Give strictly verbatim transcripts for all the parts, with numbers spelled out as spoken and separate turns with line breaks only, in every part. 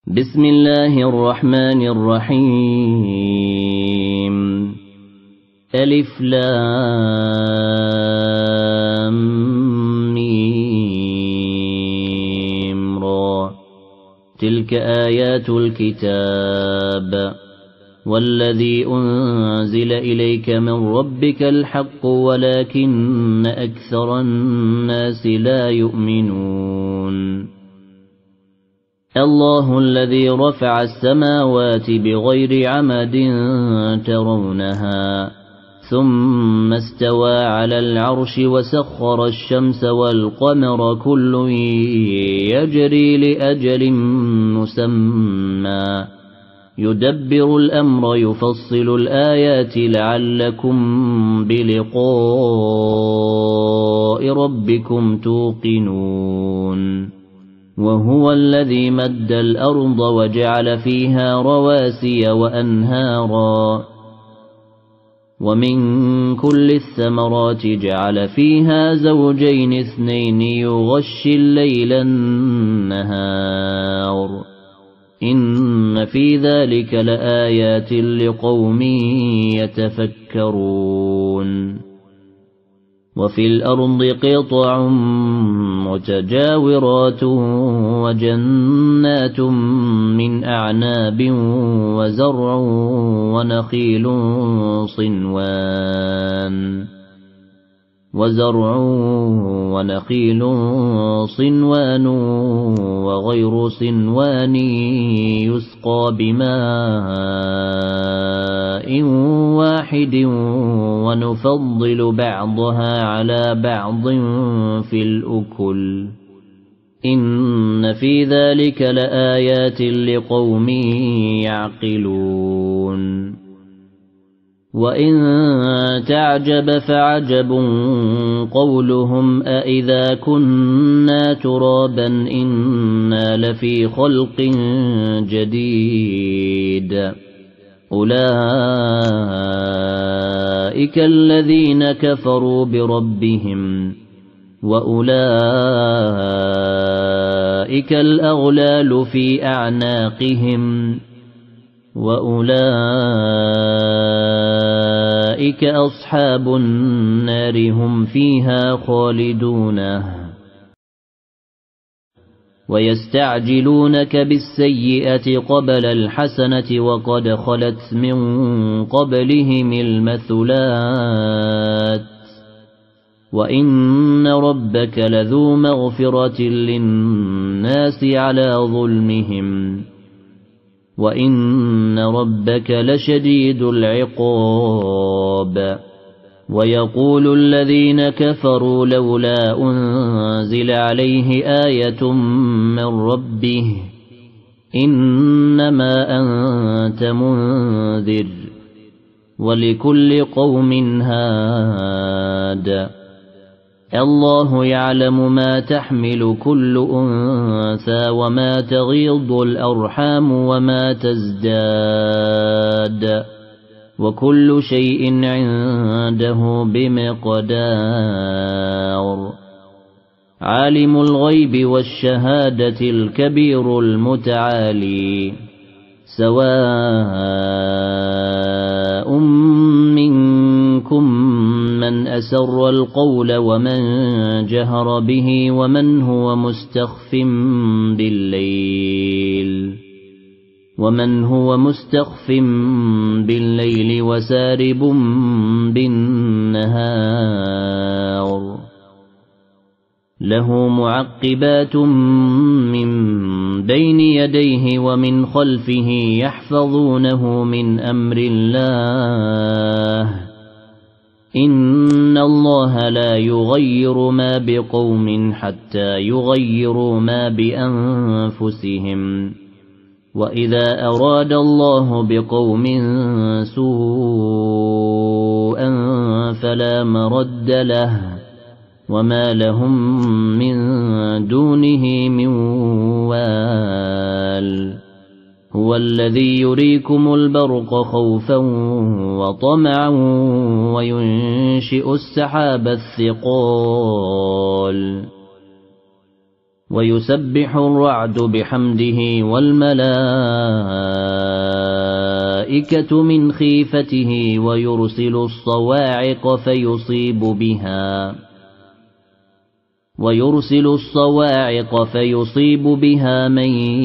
بسم الله الرحمن الرحيم ألف لام ميم را تلك آيات الكتاب والذي أنزل إليك من ربك الحق ولكن أكثر الناس لا يؤمنون الله الذي رفع السماوات بغير عمد ترونها ثم استوى على العرش وسخر الشمس والقمر كل يجري لأجل مسمى يدبر الأمر يفصل الآيات لعلكم بلقاء ربكم توقنون وهو الذي مد الأرض وجعل فيها رواسي وأنهارا ومن كل الثمرات جعل فيها زوجين اثنين يغشي الليل النهار إن في ذلك لآيات لقوم يتفكرون وفي الأرض قطع متجاورات وجنات من أعناب وزرع ونخيل صنوان وزرع ونخيل صنوان وغير صنوان يسقى بماء واحد ونفضل بعضها على بعض في الأكل إن في ذلك لآيات لقوم يعقلون وإن تعجب فعجب قولهم أإذا كنا ترابا إنا لفي خلق جديد أولئك الذين كفروا بربهم وأولئك الأغلال في أعناقهم وأولئك أصحاب النار هم فيها خالدون ويستعجلونك بالسيئة قبل الحسنة وقد خلت من قبلهم المثلات وإن ربك لذو مغفرة للناس على ظلمهم وإن ربك لشديد العقاب ويقول الذين كفروا لولا أنزل عليه آية من ربه إنما أنت منذر ولكل قوم هاد الله يعلم ما تحمل كل أنثى وما تغيض الأرحام وما تزداد وكل شيء عنده بمقدار عالم الغيب والشهادة الكبير المتعالي سواء منكم من أسر القول ومن جهر به ومن هو مستخف بالليل ومن هو مستخف بالليل وسارب بالنهار له معقبات من بين يديه ومن خلفه يحفظونه من أمر الله إن الله لا يغير ما بقوم حتى يغيروا ما بأنفسهم وإذا أراد الله بقوم سوءا فلا مرد له وما لهم من دونه من وال هو الذي يريكم البرق خوفا وطمعا وينشئ السحاب الثقال ويسبح الرعد بحمده والملائكة من خيفته ويرسل الصواعق فيصيب بها ويرسل الصواعق فيصيب بها من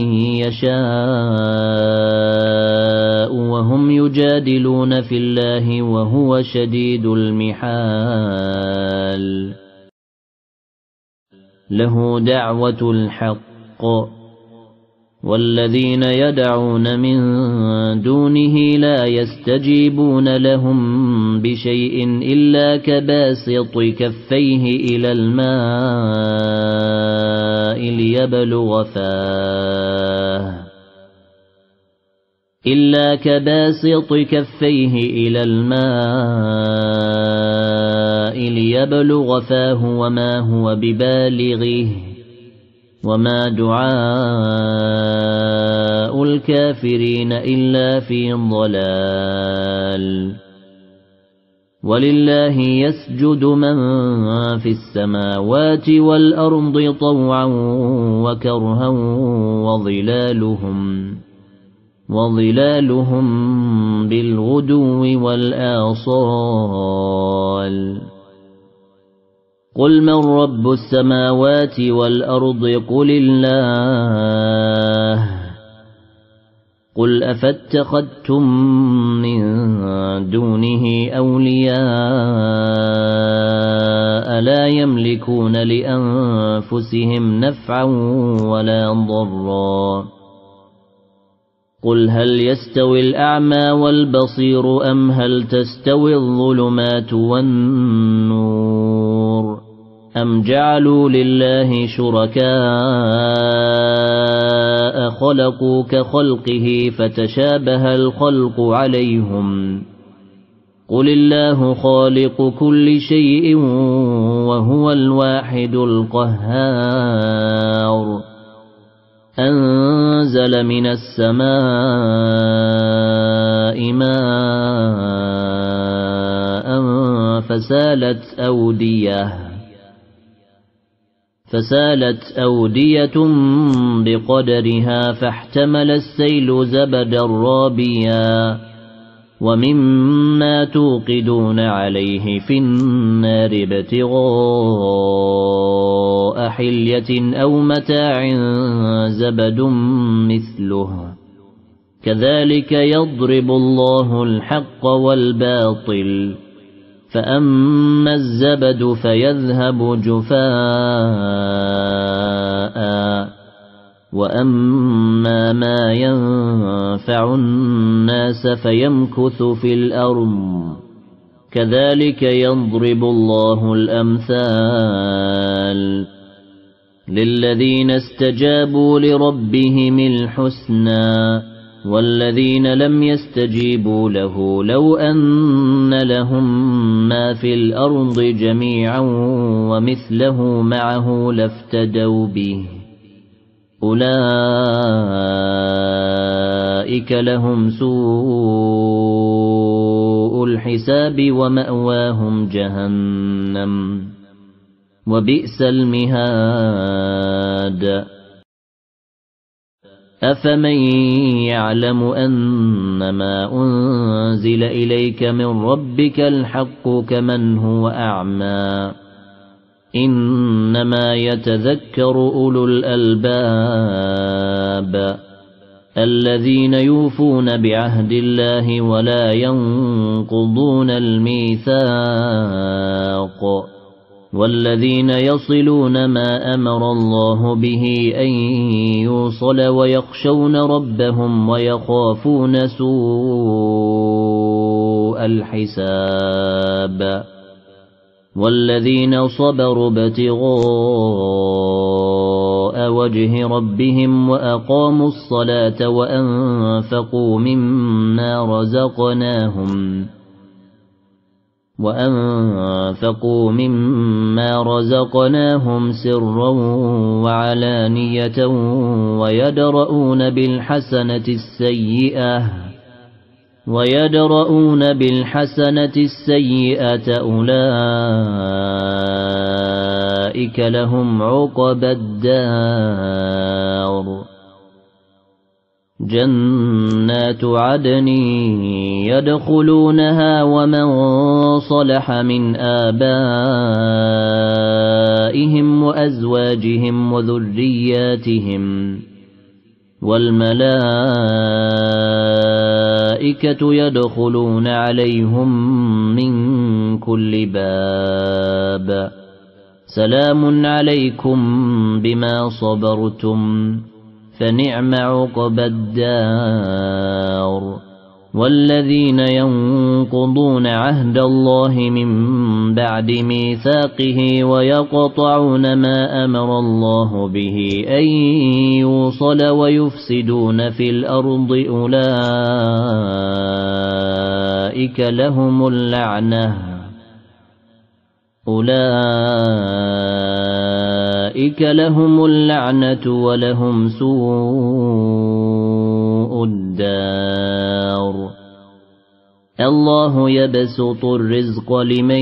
يشاء وهم يجادلون في الله وهو شديد المحال له دعوة الحق والذين يدعون من دونه لا يستجيبون لهم بشيء إلا كباسط كفيه إلى الماء ليبلغ فاه إلا كباسط كفيه إلى الماء ليبلغ فاه وما هو ببالغه وما دعاء الكافرين إلا في ضلال ولله يسجد من في السماوات والأرض طوعا وكرها وظلالهم وظلالهم بالغدو والآصال قل من رب السماوات والأرض قل الله قل أفاتخذتم من دونه أولياء لا يملكون لأنفسهم نفعا ولا ضرا قل هل يستوي الأعمى والبصير أم هل تستوي الظلمات والنور أم جعلوا لله شركاء خلقوا كخلقه فتشابه الخلق عليهم قل الله خالق كل شيء وهو الواحد القهار أنزل من السماء ماء فسالت أودية فسالت أودية بقدرها فاحتمل السيل زبدا رابيا ومما توقدون عليه في النار ابتغاء حلية أو متاع زبد مثله كذلك يضرب الله الحق والباطل فأما الزبد فيذهب جفاء وأما ما ينفع الناس فيمكث في الأرض كذلك يضرب الله الأمثال للذين استجابوا لربهم الحسنى والذين لم يستجيبوا له لو أن لهم ما في الأرض جميعا ومثله معه لافتدوا به أولئك لهم سوء الحساب ومأواهم جهنم وبئس المهاد أفمن يعلم أنما أنزل إليك من ربك الحق كمن هو أعمى إنما يتذكر أولو الألباب الذين يوفون بعهد الله ولا ينقضون الميثاق والذين يصلون ما أمر الله به أن يوصل ويخشون ربهم ويخافون سوء الحساب والذين صبروا ابتغاء وجه ربهم وأقاموا الصلاة وأنفقوا مما رزقناهم وأنفقوا مما رزقناهم سرا وعلانية ويدرؤون بالحسنة السيئة ويدرؤون بالحسنة السيئة أولئك أولئك لهم عقبى الدار جنات عدن يدخلونها ومن صلح من آبائهم وأزواجهم وذرياتهم والملائكة يدخلون عليهم من كل باب سلام عليكم بما صبرتم فنعم عقبى الدار والذين ينقضون عهد الله من بعد ميثاقه ويقطعون ما أمر الله به أن يوصل ويفسدون في الأرض أولئك لهم اللعنة أولئك لهم اللعنة ولهم سوء الدار الله يبسط الرزق لمن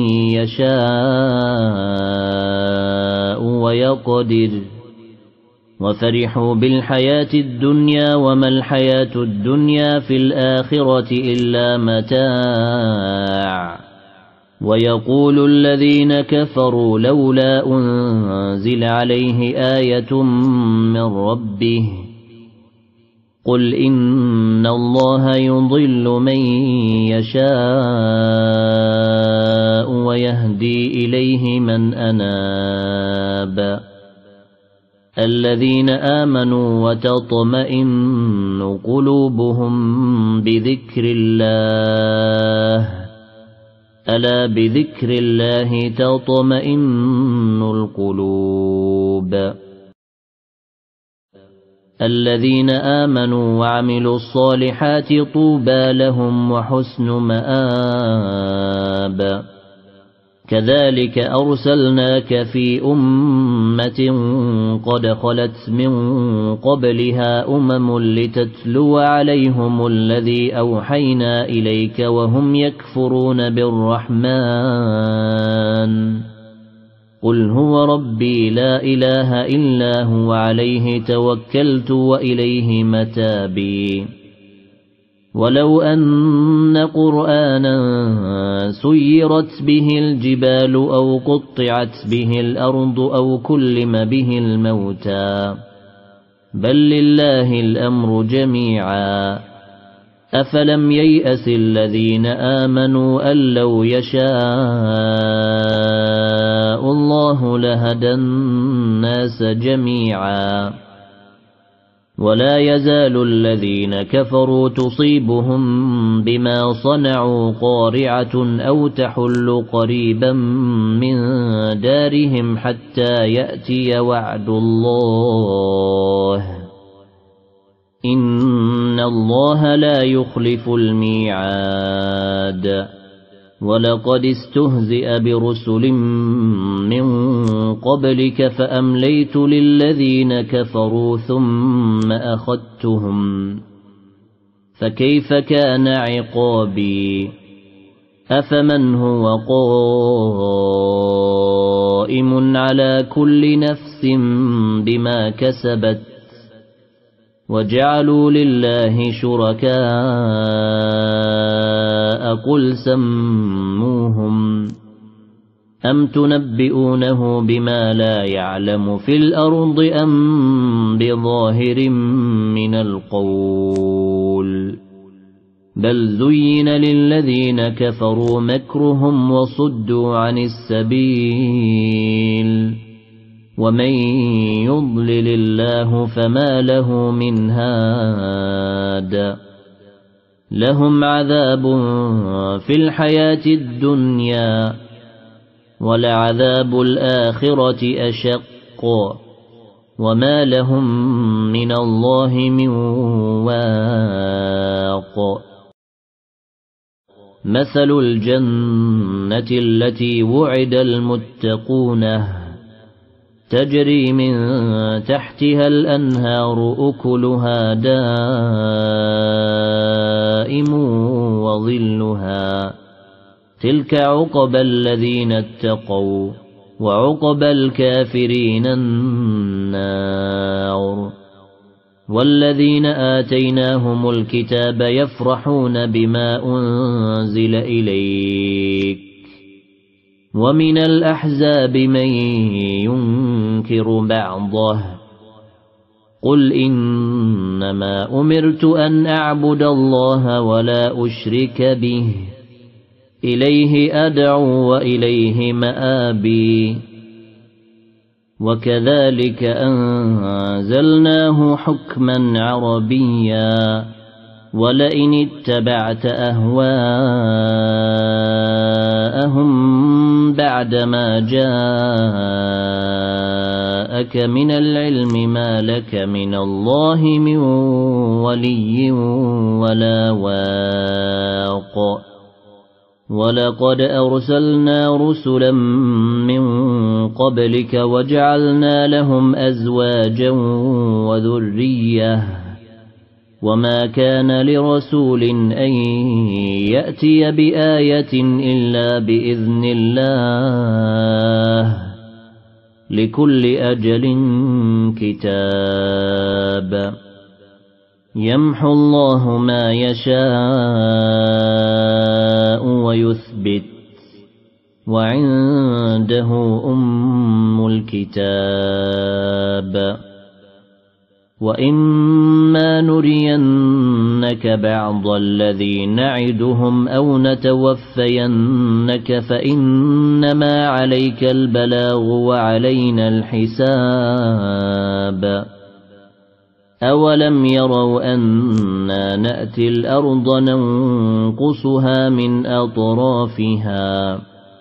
يشاء ويقدر وفرحوا بالحياة الدنيا وما الحياة الدنيا في الآخرة إلا متاع ويقول الذين كفروا لولا أنزل عليه آية من ربه قل إن الله يضل من يشاء ويهدي إليه من أناب الذين آمنوا وتطمئن قلوبهم بذكر الله ألا بذكر الله تطمئن القلوب الذين آمنوا وعملوا الصالحات طوبى لهم وحسن مآب كذلك أرسلناك في أمة قد خلت من قبلها أمم لتتلو عليهم الذي أوحينا إليك وهم يكفرون بالرحمن قل هو ربي لا إله إلا هو عليه توكلت وإليه متابي ولو أن قرآنا سيرت به الجبال أو قطعت به الأرض أو كلم به الموتى بل لله الأمر جميعا أفلم ييأس الذين آمنوا أن لو يشاء الله لهدى الناس جميعا ولا يزال الذين كفروا تصيبهم بما صنعوا قارعة أو تحل قريبا من دارهم حتى يأتي وعد الله إن الله لا يخلف الميعاد ولقد استهزئ برسل من قبلك فأمليت للذين كفروا ثم أخذتهم فكيف كان عقابي أفمن هو قائم على كل نفس بما كسبت وجعلوا لله شركاء قل سموهم أم تنبئونه بما لا يعلم في الأرض أم بظاهر من القول بل زين للذين كفروا مكرهم وصدوا عن السبيل ومن يضلل الله فما له من هاد لهم عذاب في الحياة الدنيا ولعذاب الآخرة أشق وما لهم من الله من واق مثل الجنة التي وعد المتقون تجري من تحتها الأنهار أكلها دائم وظلها تلك عقبى الذين اتقوا وعقبى الكافرين النار. والذين آتيناهم الكتاب يفرحون بما أنزل إليك ومن الأحزاب من ينكر بعضه قل إنما أمرت أن أعبد الله ولا أشرك به إليه أدعو وإليه مآبي. وكذلك أنزلناه حكما عربيا ولئن اتبعت أهواءهم بعدما جاءك من العلم ما لك من الله من ولي ولا واق. ولقد أرسلنا رسلا من قبلك وجعلنا لهم أزواجا وذرية وما كان لرسول أن يأتي بآية إلا بإذن الله لكل أجل كتاب يمحو الله ما يشاء ويثبت وعنده أم الكتاب. وإما نرينك بعض الذي نعدهم أو نتوفينك فإنما عليك البلاغ وعلينا الحساب. أولم يروا أنا نأتي الأرض ننقصها من أطرافها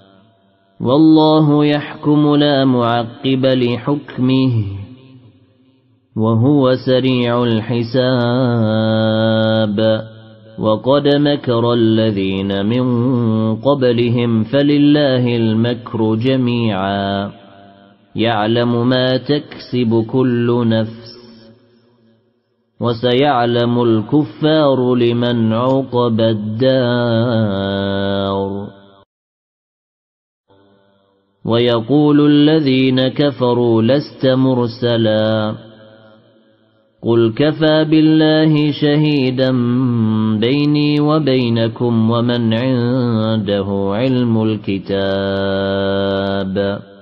والله يحكم لا معقب لحكمه وهو سريع الحساب. وقد مكر الذين من قبلهم فلله المكر جميعا يعلم ما تكسب كل نفس وسيعلم الكفار لمن عقبى الدار. ويقول الذين كفروا لست مرسلا قل كفى بالله شهيدا بيني وبينكم ومن عنده علم الكتاب.